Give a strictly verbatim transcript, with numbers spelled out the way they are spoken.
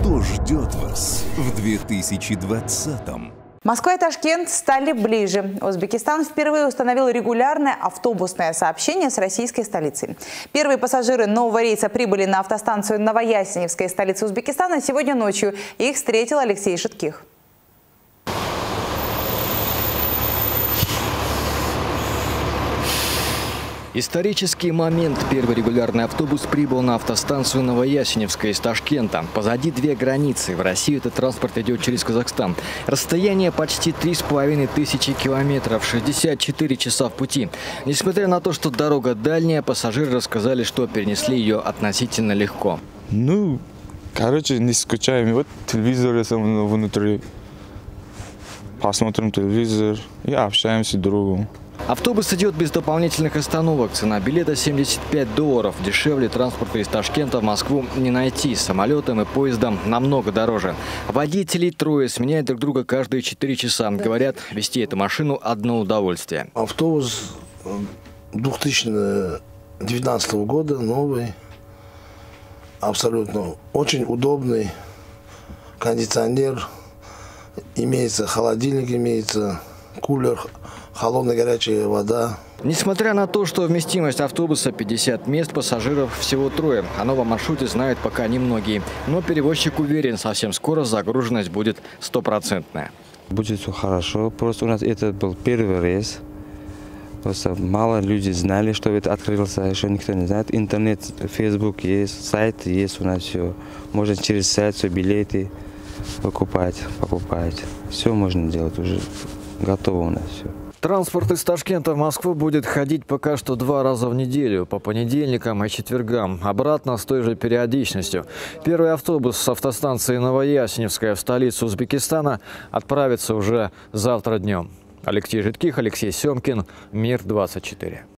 Что ждет вас в две тысячи двадцатом? Москва и Ташкент стали ближе. Узбекистан впервые установил регулярное автобусное сообщение с российской столицей. Первые пассажиры нового рейса прибыли на автостанцию Новоясеневская, столицы Узбекистана, сегодня ночью. Их встретил Алексей Шитких. Исторический момент. Первый регулярный автобус прибыл на автостанцию Новоясеневская из Ташкента. Позади две границы. В Россию этот транспорт идет через Казахстан. Расстояние почти три с половиной тысячи километров, шестьдесят четыре часа в пути. Несмотря на то, что дорога дальняя, пассажиры рассказали, что перенесли ее относительно легко. Ну, короче, не скучаем. Вот телевизор внутри. Посмотрим телевизор и общаемся друг с другом. Автобус идет без дополнительных остановок. Цена билета семьдесят пять долларов. Дешевле транспорта из Ташкента в Москву не найти. Самолетом и поездом намного дороже. Водителей трое, сменяют друг друга каждые четыре часа. Говорят, вести эту машину одно удовольствие. Автобус две тысячи девятнадцатого года, новый. Абсолютно очень удобный. Кондиционер. Имеется холодильник, имеется кулер. Холодная горячая вода. Несмотря на то, что вместимость автобуса пятьдесят мест, пассажиров всего трое. О новом маршруте знают пока немногие. Но перевозчик уверен, совсем скоро загруженность будет стопроцентная. Будет все хорошо. Просто у нас это был первый рейс. Просто мало людей знали, что это открылся. Еще никто не знает. Интернет, Facebook есть, сайт есть у нас все. Можно через сайт все билеты выкупать, покупать. Все можно делать уже. Готово у нас все. Транспорт из Ташкента в Москву будет ходить пока что два раза в неделю, по понедельникам и четвергам. Обратно с той же периодичностью. Первый автобус с автостанции Новоясеневская в столицу Узбекистана отправится уже завтра днем. Алексей Шитких, Алексей Семкин, Мир двадцать четыре.